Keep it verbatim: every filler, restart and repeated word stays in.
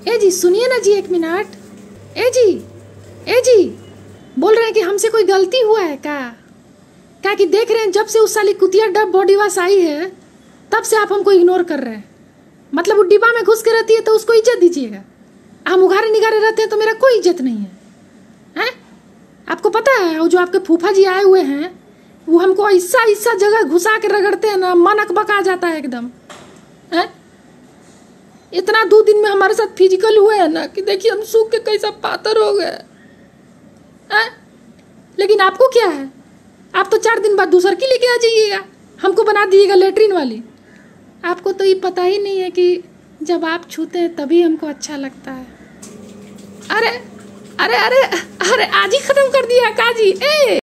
ए जी सुनिए ना जी, एक मिनट। ए जी, ए जी, बोल रहे हैं कि हमसे कोई गलती हुआ है क्या? क्या कि देख रहे हैं जब से उस साली कुतिया डब बॉडी वॉश आई है तब से आप हमको इग्नोर कर रहे हैं। मतलब वो डिब्बा में घुस के रहती है तो उसको इज्जत दीजिएगा, हम उघारे निगारे रहते हैं तो मेरा कोई इज्जत नहीं है। हैं? आपको पता है वो जो आपके फूफा जी आए हुए हैं वो हमको ऐसा ऐसा जगह घुसा के रगड़ते हैं ना, मन अकबक आ जाता है एकदम। हैं? इतना दो दिन में हमारे साथ फिजिकल हुए हैं ना कि देखिए हम सूख के कैसा पातर हो गए। हैं? लेकिन आपको क्या है, आप तो चार दिन बाद दूसर की लेके आ जाइएगा, हमको बना दीजिएगा लेटरिन वाली। आपको तो ये पता ही नहीं है कि जब आप छूते हैं तभी हमको अच्छा लगता है। अरे अरे अरे अरे आज ही खत्म कर दिया काजी। ए